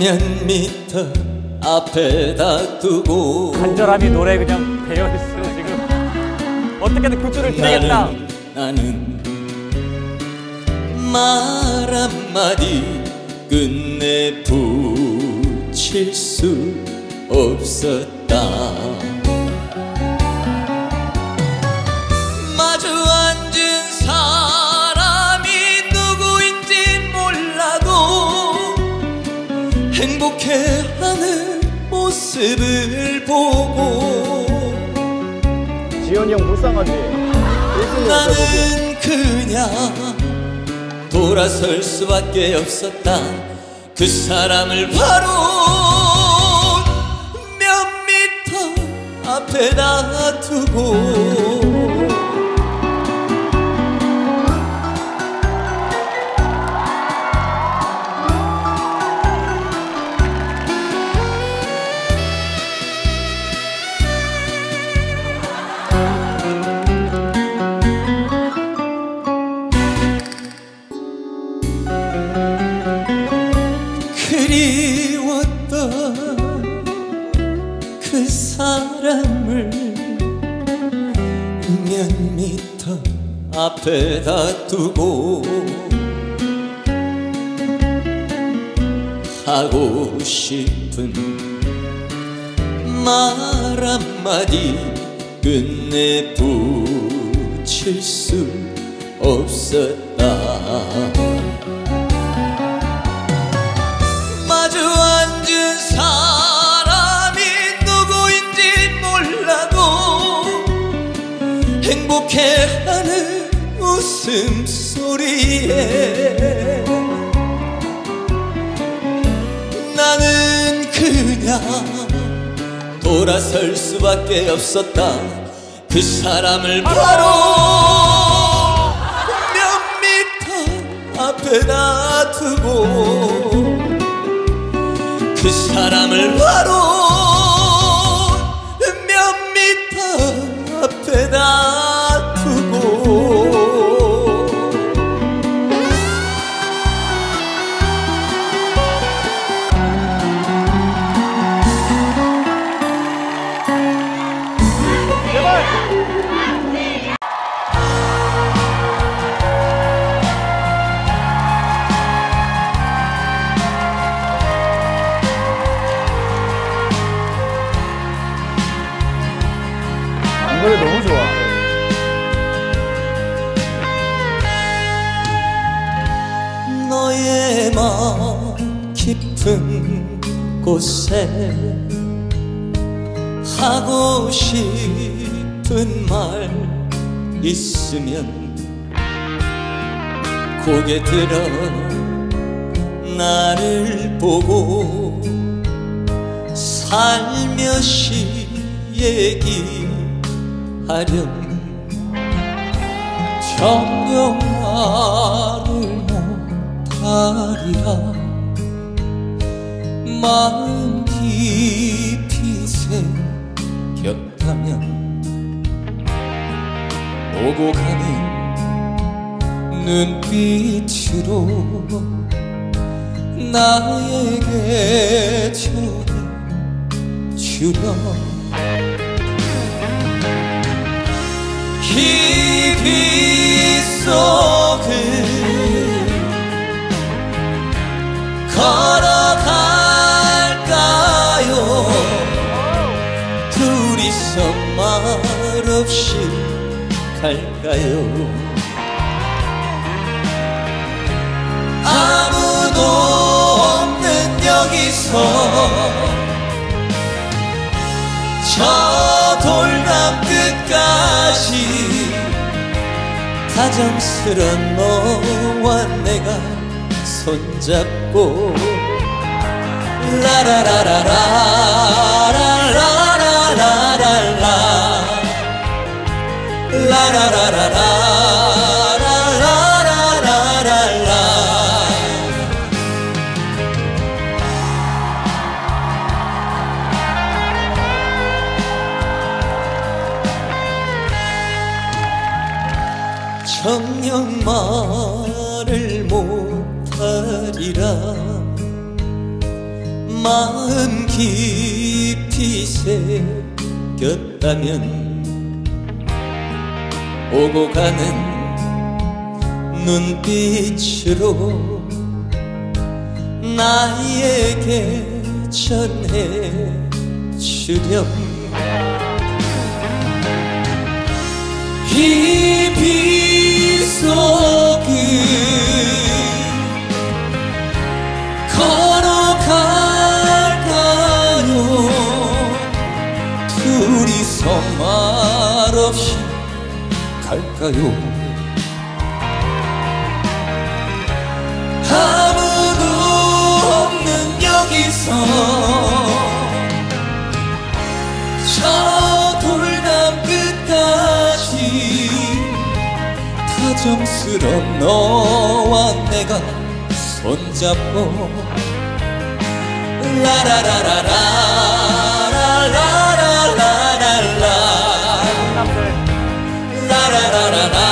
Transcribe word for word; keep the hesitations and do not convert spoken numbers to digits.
몇 미터 앞에다 두고 간절함이 노래 그냥 배어있어 지금. 어떻게든 굿즈를 드리겠다. 나는, 나는 말 한마디 끝내 붙일 수 없었다. 마주 앉은 사람이 누구인지 몰라도 행복해하는 모습을 보고 지현이 형 불쌍하지? 나는 그냥 돌아설 수밖에 없었다. 그 사람을 바로 몇 미터 앞에다 두고 그리웠던 그 사람을 몇 미터 앞에다 두고 하고 싶은 말 한마디 끝내 붙일 수 없었다. 마주 앉은 사람이 누구인지 몰라도 행복해하는 웃음소리에 나는 그냥 돌아설 수밖에 없었다. 그 사람을 바로 몇 미터 앞에다 두고 그 사람을 바로 몇 미터 앞에다 두고 노래 너무 좋아. 너의 마음 깊은 곳에 하고 싶은 말 있으면 고개 들어 나를 보고 살며시 얘기 하렴. 정녕 말을 못하리라. 마음 깊이 새겼다면 오고 가는 눈빛으로 나에게 전해주렴. 깊이 속을 걸어갈까요? 둘이서 말없이 갈까요? 아무도 없는 여기서 저 돌담 끝까지 다정스런 너와 내가 손잡고 라라라라라라라라라라 라라라라라라라라라 정녕 말을 못하리라. 마음 깊이 새겼다면 오고 가는 눈빛으로 나에게 전해주렴. 이 빗속을 걸어갈까요? 둘이서 말없이 갈까요? 아무도 없는 여기서 저 돌담 끝까지 다정스런 너와 내가 손잡고 라라라라라라라라라라 라라라라라